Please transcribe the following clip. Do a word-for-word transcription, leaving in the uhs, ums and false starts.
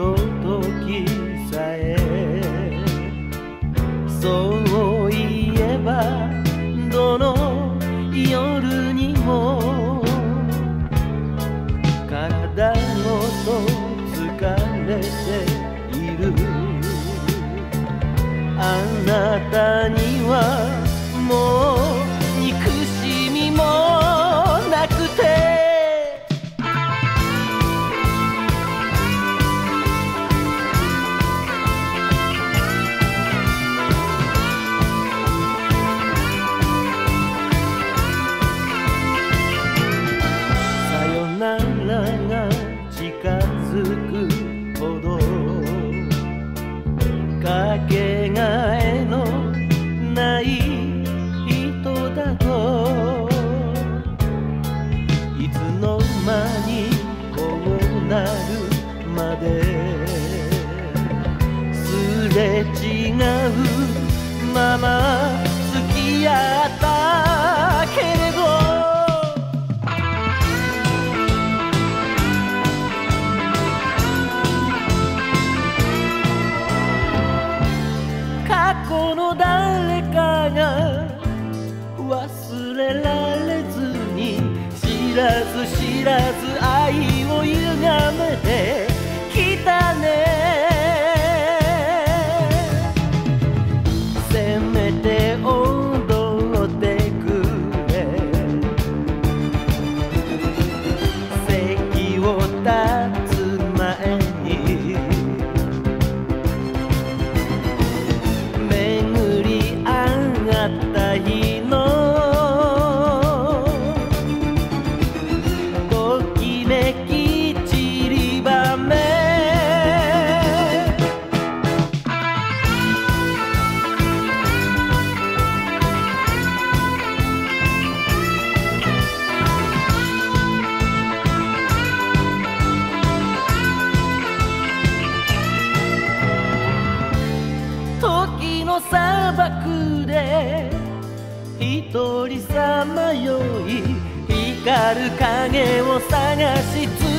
時さえそういえばどの夜にも体ごと疲れているあなたにはもう憎しみもなくて近づくほどかけがえのない人だといつの間にこうなるまですれ違うまま付き合ったけれど過去の誰かが忘れられずに知らず知らず愛を歪めてきたねせめて踊ってくれ席を立つ前にった日のときめき散りばめ時の砂漠で一人さまよい光る影を探し続け